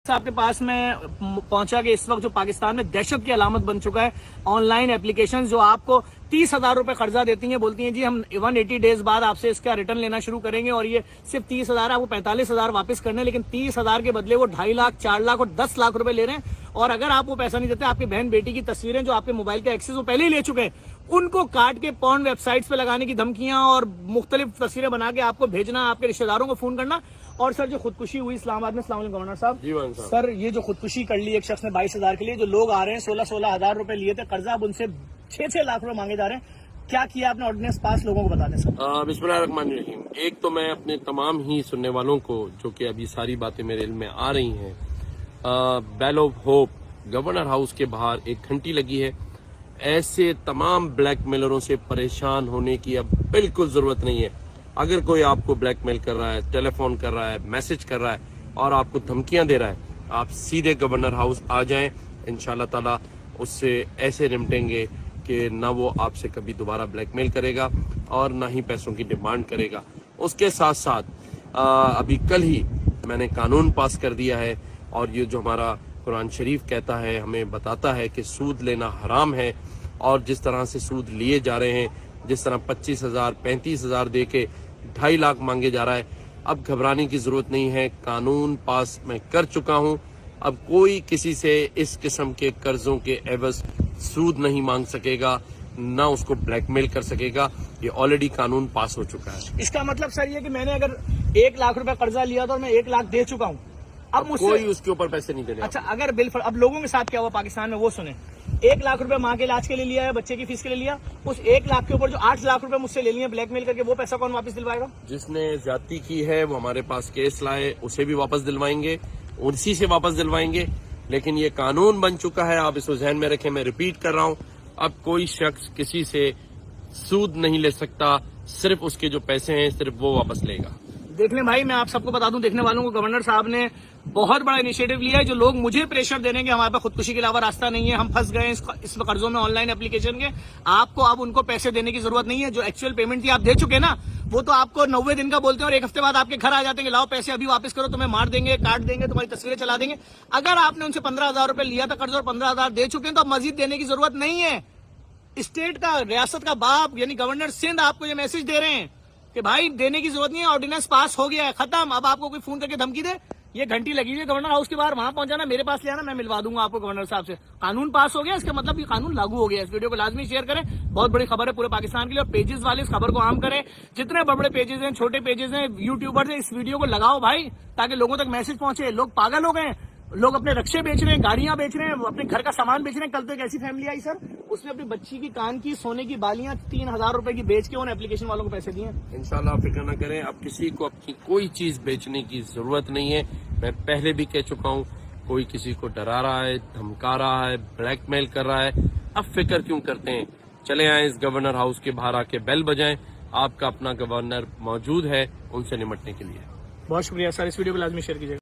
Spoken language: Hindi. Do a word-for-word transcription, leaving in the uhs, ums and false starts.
आपके पास में पहुंचा कि इस वक्त जो पाकिस्तान में दहशत की अलामत बन चुका है ऑनलाइन एप्लीकेशन जो आपको तीस हजार रुपए कर्जा देती हैं, बोलती हैं जी हम एक सौ अस्सी डेज बाद आपसे इसका रिटर्न लेना शुरू करेंगे और ये सिर्फ तीस हजार आपको पैंतालीस हजार वापस करने, लेकिन तीस हजार के बदले वो ढाई लाख चार लाख और दस लाख रुपए ले रहे हैं। और अगर आप वो पैसा नहीं देते, आपकी बहन बेटी की तस्वीरें जो आपके मोबाइल के एक्सेस वो पहले ही ले चुके हैं, उनको काट के पॉर्न वेबसाइट्स पे लगाने की धमकियां और मुख्तलिफ तस्वीरें बना के आपको भेजना, आपके रिश्तेदारों को फोन करना। और सर जो खुदकुशी हुई इस्लामाबाद में, अस्सलाम वालेकुम गवर्नर साहब। जीवन साहब सर ये जो खुदकुशी कर ली एक शख्स ने बाईस हजार के लिए, जो लोग आ रहे हैं सोलह सोलह हजार रुपए लिए थे कर्जा, अब उनसे छह छह लाख रुपए मांगे जा रहे हैं, क्या किया आपने ऑर्डिनेंस पास, लोगों को बता दें सर। बिस्मिल्लाहिर्रहमानिर्रहीम। एक तो मैं अपने तमाम ही सुनने वालों को, जो कि अभी सारी बातें मेरे इल्म में आ रही हैं, bell of hope governor house के बाहर एक घंटी लगी है। ऐसे तमाम ब्लैकमेलरों से परेशान होने की अब बिल्कुल जरूरत नहीं है। अगर कोई आपको ब्लैकमेल कर रहा है, टेलीफोन कर रहा है, मैसेज कर रहा है और आपको धमकियां दे रहा है, आप सीधे गवर्नर हाउस आ जाएं। इंशाल्लाह ताला उससे ऐसे निपटेंगे कि ना वो आपसे कभी दोबारा ब्लैकमेल करेगा और ना ही पैसों की डिमांड करेगा। उसके साथ साथ आ, अभी कल ही मैंने कानून पास कर दिया है और ये जो हमारा कुरान शरीफ कहता है, हमें बताता है कि सूद लेना हराम है। और जिस तरह से सूद लिए जा रहे हैं, जिस तरह पच्चीस हजार पैंतीस हजार दे के ढाई लाख मांगे जा रहा है, अब घबराने की जरूरत नहीं है। कानून पास मैं कर चुका हूं। अब कोई किसी से इस किस्म के कर्जों के एवज सूद नहीं मांग सकेगा, ना उसको ब्लैकमेल कर सकेगा। ये ऑलरेडी कानून पास हो चुका है। इसका मतलब सर ये कि मैंने अगर एक लाख रुपए कर्जा लिया था और मैं एक लाख दे चुका हूँ, अब मुझसे कोई उसके ऊपर पैसे नहीं देने। अच्छा, अगर बिल फर... अब लोगों के साथ क्या हुआ पाकिस्तान में वो सुने। एक लाख रुपए माँ के इलाज के लिए लिया है, बच्चे की फीस के लिए लिया, उस एक लाख के ऊपर जो आठ लाख रुपए मुझसे ले लिए ब्लैकमेल करके, वो पैसा कौन वापस दिलवाएगा? जिसने ज्यादती की है वो हमारे पास केस लाए, उसे भी वापस दिलवाएंगे, उसी से वापस दिलवाएंगे। लेकिन ये कानून बन चुका है, आप इसको ध्यान में रखें। मैं रिपीट कर रहा हूँ, अब कोई शख्स किसी से सूद नहीं ले सकता, सिर्फ उसके जो पैसे हैं सिर्फ वो वापस लेगा। देख लें भाई, मैं आप सबको बता दूं, देखने वालों को, गवर्नर साहब ने बहुत बड़ा इनिशिएटिव लिया है। जो लोग मुझे प्रेशर दे रहे हैं कि हमारे पास खुदकुशी के अलावा रास्ता नहीं है, हम फंस गए इस, इस कर्जों में ऑनलाइन एप्लीकेशन के, आपको अब उनको पैसे देने की जरूरत नहीं है। जो एक्चुअल पेमेंट थी आप दे चुके ना, वो तो आपको नब्बे दिन का बोलते हैं और एक हफ्ते बाद आपके घर आ जाते हैं, लाओ पैसे अभी वापस करो, तुम्हें मार देंगे, काट देंगे, तुम्हारी तस्वीरें चला देंगे। अगर आपने उनसे पंद्रह हजार रुपए लिया था कर्ज और पंद्रह हजार दे चुके हैं, तो अब मजीद देने की जरूरत नहीं है। स्टेट का, रियासत का बाप यानी गवर्नर सिंध आपको ये मैसेज दे रहे हैं कि भाई देने की जरूरत नहीं है, ऑर्डिनेंस पास हो गया है, खत्म। अब आपको कोई फोन करके धमकी दे, ये घंटी लगी हुई है गवर्नर हाउस के बाहर, वहां पहुंचाना, मेरे पास ले आना, मैं मिलवा दूंगा आपको गवर्नर साहब से। कानून पास हो गया, इसका मतलब ये कानून लागू हो गया। इस वीडियो को लाजमी शेयर करें, बहुत बड़ी खबर है पूरे पाकिस्तान के लिए। और पेजेस वाले इस खबर को आम करें, जितने बड़े बड़े पेजेस हैं, छोटे पेजेस हैं, यूट्यूबर्स हैं, इस वीडियो को लगाओ भाई, ताकि लोगों तक मैसेज पहुंचे। लोग पागल हो गए, लोग अपने रक्षे बेच रहे हैं, गाड़ियां बेच रहे हैं, अपने घर का सामान बेच रहे हैं। कल तो एक ऐसी फैमिली आई सर, उसने अपनी बच्ची की कान की सोने की बालियां तीन हजार रुपए की बेच के उन एप्लीकेशन वालों को पैसे दिए। इंशाल्लाह फिक्र न करें, अब किसी को अपनी कोई चीज बेचने की जरूरत नहीं है। मैं पहले भी कह चुका हूँ, कोई किसी को डरा रहा है, धमका रहा है, ब्लैकमेल कर रहा है, अब फिक्र क्यों करते हैं। चले आए इस गवर्नर हाउस के बाहर आके बेल बजाएं, आपका अपना गवर्नर मौजूद है उनसे निपटने के लिए। बहुत शुक्रिया सर, इस वीडियो को लाजमी शेयर कीजिएगा।